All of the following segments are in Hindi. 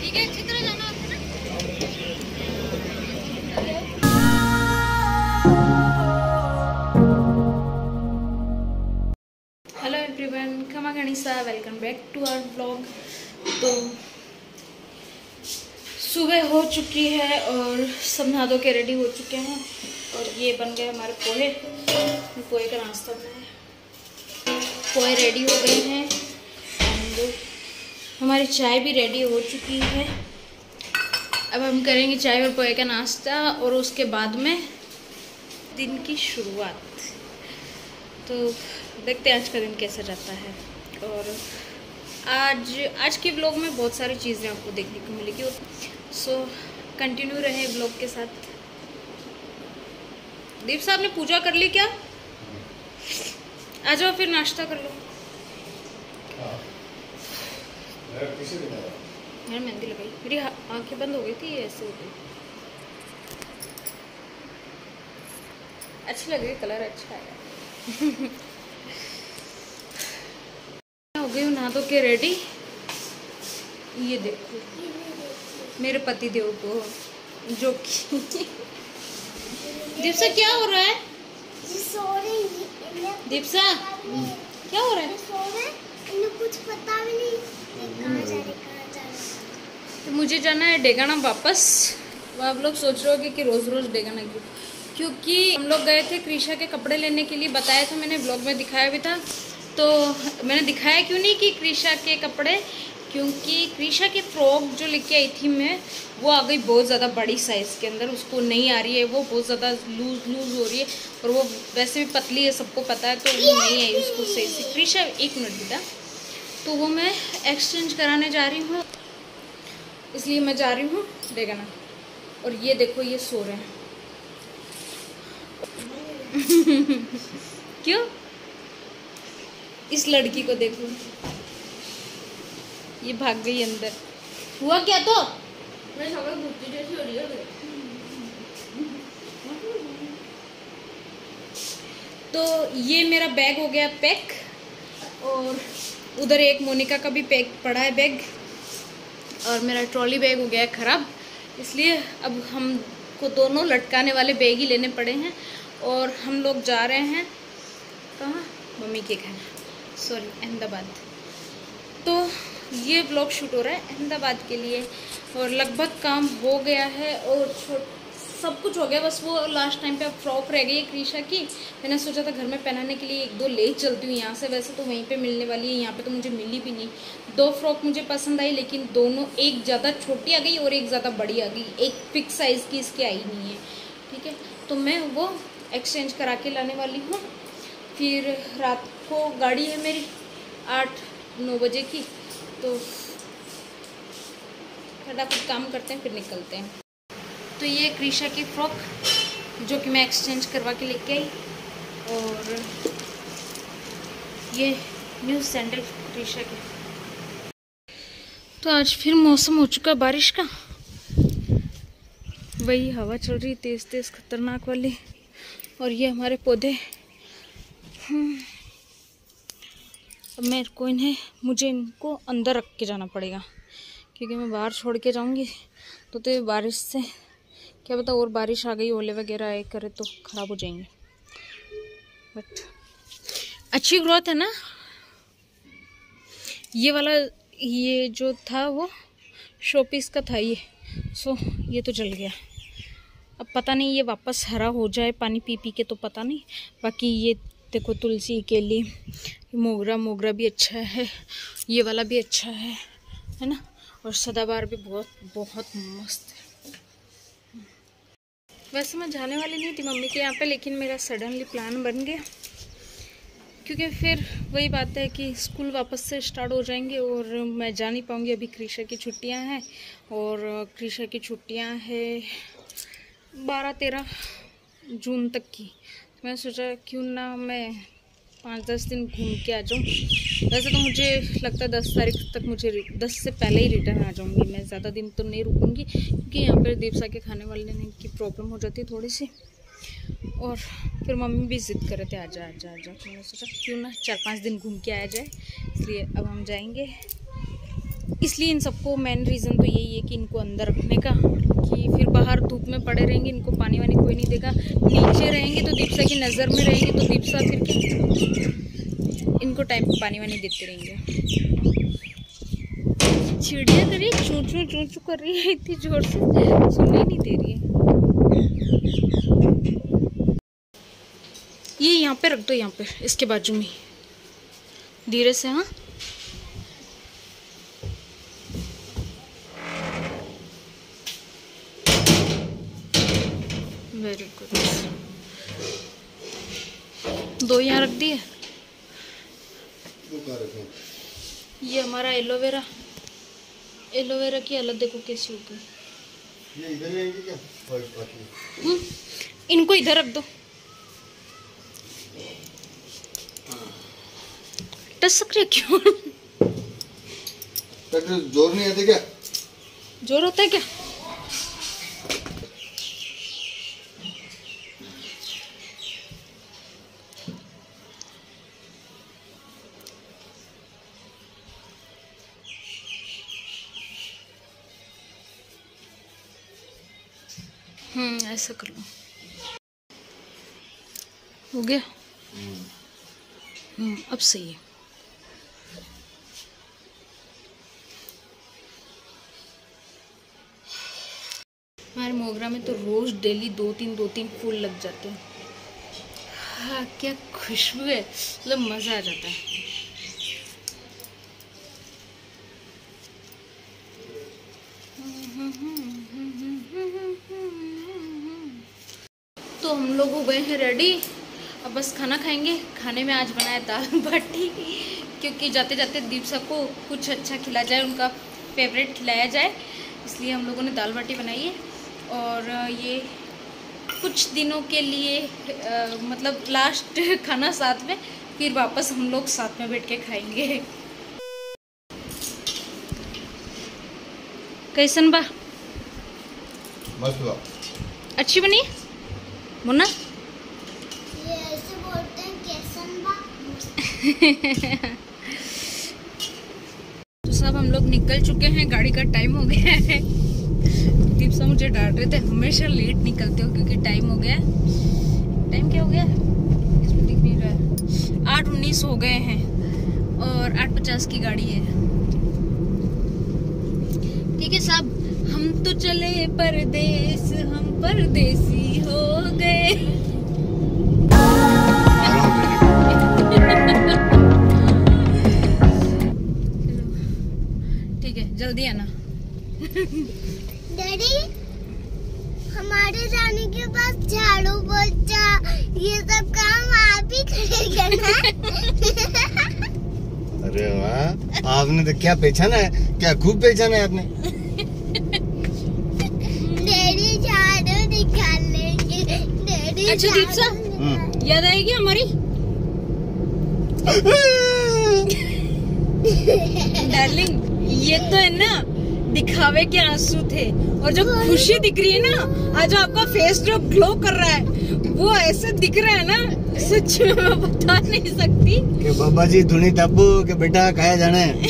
ठीक है, अच्छी तरह जाना आपको ना। हेलो एवरीवन, खमा गणिसा, welcome back to our blog. तो सुबह हो चुकी है और सब नहा धो के रेडी हो चुके हैं और ये बन गए हमारे पोहे। पोहे का नाश्ता बनाया, पोहे रेडी हो गए हैं एंड हमारी चाय भी रेडी हो चुकी है। अब हम करेंगे चाय और पोहे का नाश्ता और उसके बाद में दिन की शुरुआत। तो देखते हैं आज का दिन कैसा जाता है। और आज के ब्लॉग में बहुत सारी चीज़ें आपको देखने को मिलेगी, सो कंटिन्यू रहे ब्लॉग के साथ। दीप साहब ने पूजा कर ली क्या? आ जाओ फिर नाश्ता कर लो। यार मेहंदी लगाई, मेरी आंखें बंद हो गई थी, ऐसे हो गई। अच्छी लग रही, कलर अच्छा है। हो गई नहा धो के रेडी। ये देखो मेरे पति देव को, जो कि दीपसा क्या हो रहा है? दीपसा क्या हो रहा है? कुछ पता भी नहीं कहाँ जा रहे। तो मुझे जाना है डेगाना वापस। आप लोग सोच रहे होगे कि रोज रोज डेगाना क्यों? क्योंकि हम लोग गए थे कृषा के कपड़े लेने के लिए, बताया था मैंने, ब्लॉग में दिखाया भी था। तो मैंने दिखाया क्यों नहीं कि कृषा के कपड़े, क्योंकि कृषा की फ्रॉक जो लेके आई थी मैं, वो आ गई बहुत ज़्यादा बड़ी साइज़ के अंदर, उसको नहीं आ रही है, वो बहुत ज़्यादा लूज हो रही है और वो वैसे भी पतली है, सबको पता है, तो वो नहीं आई उसको सही से। कृषा एक मिनट बेटा, तो वो मैं एक्सचेंज कराने जा रही हूँ, इसलिए मैं जा रही हूँ डेगाना। और ये देखो ये सो रहे हैं। क्यों? इस लड़की को देखो, ये भाग गई अंदर। हुआ क्या? तो मैं शक्ल भूती जैसी हो रही है। तो ये मेरा बैग हो गया पैक और उधर एक मोनिका का भी पैक पड़ा है बैग, और मेरा ट्रॉली बैग हो गया है ख़राब, इसलिए अब हमको दोनों लटकाने वाले बैग ही लेने पड़े हैं। और हम लोग जा रहे हैं कहाँ? मम्मी के घर, सॉरी अहमदाबाद। तो ये ब्लॉग शूट हो रहा है अहमदाबाद के लिए और लगभग काम हो गया है और सब कुछ हो गया, बस वो लास्ट टाइम पे अब फ्रॉक रह गई है कृषा की। मैंने सोचा था घर में पहनाने के लिए 1-2 ले चलती हूँ यहाँ से, वैसे तो वहीं पे मिलने वाली है, यहाँ पे तो मुझे मिली भी नहीं। 2 फ्रॉक मुझे पसंद आई, लेकिन दोनों, एक ज़्यादा छोटी आ गई और एक ज़्यादा बड़ी आ गई, एक फिक्स साइज़ की इसकी आई नहीं है। ठीक है, तो मैं वो एक्सचेंज करा के लाने वाली हूँ। फिर रात को गाड़ी है मेरी 8-9 बजे की, तो फटाफट काम करते हैं फिर निकलते हैं। तो ये कृषा की फ्रॉक जो कि मैं एक्सचेंज करवा के लेके आई, और ये न्यू सैंडल कृषा के। तो आज फिर मौसम हो चुका बारिश का, वही हवा चल रही तेज़ तेज़ खतरनाक वाली। और ये हमारे पौधे, अब मेरे को मुझे इनको अंदर रख के जाना पड़ेगा, क्योंकि मैं बाहर छोड़ के जाऊंगी तो ये बारिश से क्या पता और बारिश आ गई, ओले वगैरह आए करे तो ख़राब हो जाएंगे। बट अच्छी ग्रोथ है ना। ये वाला, ये जो था वो शोपीस का था ये, सो ये तो जल गया। अब पता नहीं ये वापस हरा हो जाए पानी पी पी के, तो पता नहीं। बाकी ये देखो तुलसी के लिए मोगरा भी अच्छा है, ये वाला भी अच्छा है ना। और सदाबहार भी बहुत मस्त है। वैसे मैं जाने वाली नहीं थी मम्मी के यहाँ पे, लेकिन मेरा सडनली प्लान बन गया, क्योंकि फिर वही बात है कि स्कूल वापस से स्टार्ट हो जाएंगे और मैं जा नहीं पाऊँगी। अभी कृषा की छुट्टियाँ हैं और कृषा की छुट्टियाँ हैं 12-13 जून तक की। तो मैं सोचा क्यों ना मैं 5-10 दिन घूम के आ जाऊँ। वैसे तो मुझे लगता है 10 तारीख तक, मुझे 10 से पहले ही रिटर्न आ जाऊँगी मैं, ज़्यादा दिन तो नहीं रुकूँगी, क्योंकि यहाँ पर दीपसा के खाने वाले की प्रॉब्लम हो जाती है थोड़ी सी। और फिर मम्मी भी ज़िद कर रहे थे आजा आजा आजा, तो मैंने सोचा क्यों ना 4-5 दिन घूम के आया जाए, इसलिए अब हम जाएंगे। इसलिए इन सबको मेन रीज़न तो यही है कि इनको अंदर रखने का, कि फिर बाहर धूप में पड़े रहेंगे, इनको पानी वानी कोई नहीं देगा। नीचे रहेंगे तो दीपसा की नज़र में रहेंगे तो दीपसा फिर क्या इनको टाइम पे पानी वानी देते रहेंगे। चिड़िया कर रही है, चूं चूं चूं चूं कर रही है इतनी जोर से, सुनने नहीं दे रही है। ये यहाँ पे रख दो, यहाँ पे इसके बाजू में धीरे से। हाँ वेरी गुड। 2 यहाँ रख दिए। ये हमारा एलोवेरा की हालत देखो कैसी हो गई। ये इधर रहेंगे क्या? इनको इधर रख दो। टसक रहे क्यों? जोर नहीं आते क्या? जोर होता है क्या? ऐसा कर लो। हो गया। अब सही है। हमारे मोगरा में तो रोज डेली 2-3 फूल लग जाते हैं। हाँ क्या खुशबू है, मतलब मजा आ जाता है। तो हम लोग हो गए हैं रेडी, अब बस खाना खाएंगे। खाने में आज बनाया दाल बाटी, क्योंकि जाते जाते दीपसा को कुछ अच्छा खिलाया जाए, उनका फेवरेट खिलाया जाए, इसलिए हम लोगों ने दाल बाटी बनाई है। और ये कुछ दिनों के लिए मतलब लास्ट खाना साथ में, फिर वापस हम लोग साथ में बैठ के खाएंगे। कैसन बा? मस्त बा। अच्छी बनी मुन्ना? ये ऐसे बोलते हैं कैसन बा। तो सब हम लोग निकल चुके हैं, गाड़ी का टाइम हो गया है। दीपसा मुझे डांट रहे थे, हमेशा लेट निकलते हो क्योंकि टाइम हो गया। टाइम क्या हो गया इसमें दिख नहीं रहा है। 8:19 हो गए हैं और 8:50 की गाड़ी है। ठीक है साहब, हम तो चले परदेस, हम परदेसी हो गए। ठीक है जल्दी आना। डैडी, हमारे जाने के पास झाड़ू पोछा ये सब काम आप ही करेंगे ना? अरे वाह, आपने तो क्या पहचाना है, क्या खूब पहचाना है आपने। डैडी झाड़ू निकाल लेंगे। डैडी अच्छा दीपसा, याद आएगी हमारी? डार्लिंग, ये तो है ना दिखावे के आंसू थे, और जो खुशी दिख रही है ना, आज जो आपका फेस जो ग्लो कर रहा है, वो ऐसे दिख रहा है ना, सच में मैं बता नहीं सकती। कि बाबा जी धुनी टापू के बेटा खाया जाना है।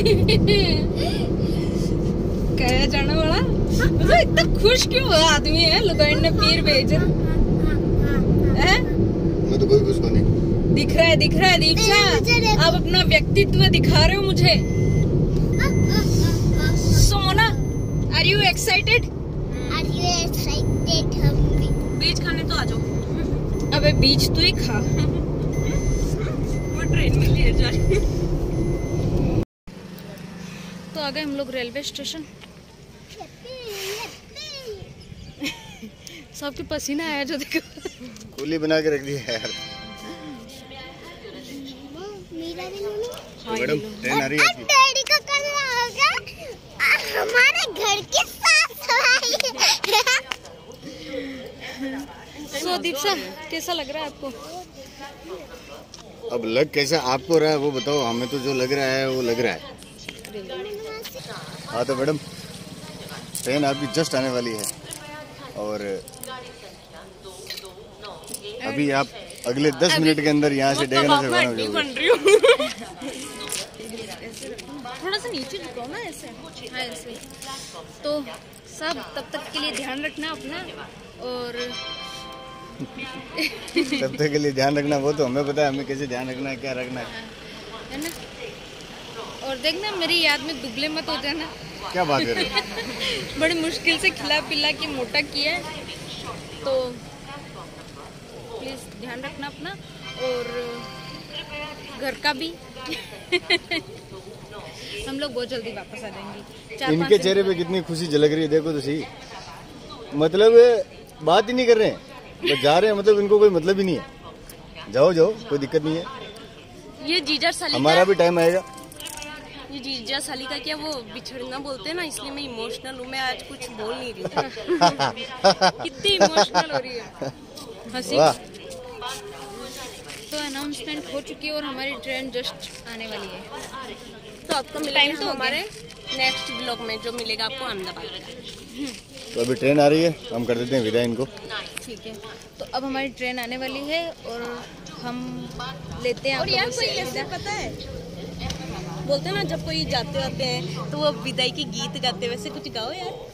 खाया जाने वाला मतलब इतना खुश क्यों हुआ आदमी है? लुगाइन ने पीर भेजे हैं? मैं तो कोई कुछ को नहीं। दिख रहा है दीपसा, आप अपना व्यक्तित्व दिखा रहे हो मुझे। सोना, आर यू एक्साइटेड? हम बीज खाने तो आ जाओ। अबे बीज तो ही खा। वो ट्रेन में ले जा रही। तो आ गए हम लोग रेलवे स्टेशन। सबके पसीना आया जो देखो। कुली बना के रख दी है यार। मैडम ट्रेन आ रही है। डैडी का करना होगा हमारे घर की साफ सफाई। सो दीपसा, कैसा लग रहा है आपको? अब लग कैसा आपको रहा है वो बताओ, हमें तो जो लग रहा है वो लग रहा है। हाँ तो मैडम, ट्रेन आपकी जस्ट आने वाली है और अभी आप अगले 10 मिनट के अंदर यहाँ से डेगना से रवाना हो जाओगे। बन रही हूँ। थोड़ा सा नीचे झुकाओ ना, ऐसे। हाँ ऐसे। तो सब तब तक के लिए ध्यान रखना अपना, और तब तक के लिए ध्यान रखना, वो तो हमें पता है, हमें कैसे ध्यान रखना है, क्या रखना है ना। और देखना मेरी याद में दुबले मत हो जाना। क्या बात कर रहे हो? बड़ी मुश्किल से खिला पिला के मोटा किया है, तो प्लीज ध्यान रखना अपना, और घर का भी। हम लोग बहुत जल्दी वापस आ जाएंगे। 4-5 इनके चेहरे पे कितनी खुशी झलक रही है, देखो तो सही। मतलब बात ही नहीं कर रहे हैं, बस जा रहे हैं, मतलब इनको कोई मतलब ही नहीं है। जाओ जाओ, कोई दिक्कत नहीं है। ये जीजा साली हमारा भी टाइम आएगा। ये जीजा साली का क्या, वो बिछड़ना बोलते हैं ना, इसलिए मैं इमोशनल हूँ। मैं आज कुछ बोल नहीं रही। कितनी इमोशनल हो रही है, हंसी। तो अनाउंसमेंट हो चुकी है और हमारी ट्रेन जस्ट आने वाली है। तो आपको टाइम तो हमारे नेक्स्ट ब्लॉग में जो मिलेगा आपको अहमदाबाद का। तो अभी ट्रेन आ रही है, हम कर देते हैं विदा इनको। ठीक है, तो अब हमारी ट्रेन आने वाली है और हम लेते हैं। और यार कोई ऐसे पता है, बोलते हैं ना जब कोई जाते आते हैं तो वो विदाई के गीत गाते, वैसे कुछ गाओ यार।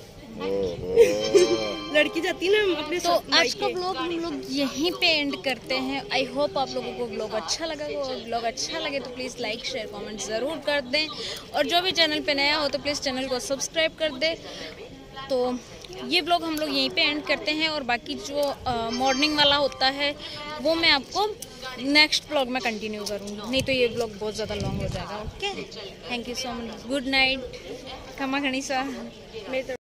लड़की जाती है ना अपने। तो आज का ब्लॉग हम लोग यहीं पे एंड करते हैं। आई होप आप लोगों को ब्लॉग अच्छा लगा हो, और ब्लॉग अच्छा लगे तो प्लीज़ लाइक शेयर कमेंट ज़रूर कर दें, और जो भी चैनल पे नया हो तो प्लीज़ चैनल को सब्सक्राइब कर दें। तो ये ब्लॉग हम लोग यहीं पे एंड करते हैं, और बाकी जो मॉर्निंग वाला होता है वो मैं आपको नेक्स्ट ब्लॉग में कंटिन्यू करूँगी, नहीं तो ये ब्लॉग बहुत ज़्यादा लॉन्ग हो जाएगा। Okay, thank you so much, good night, खमा खनीसा।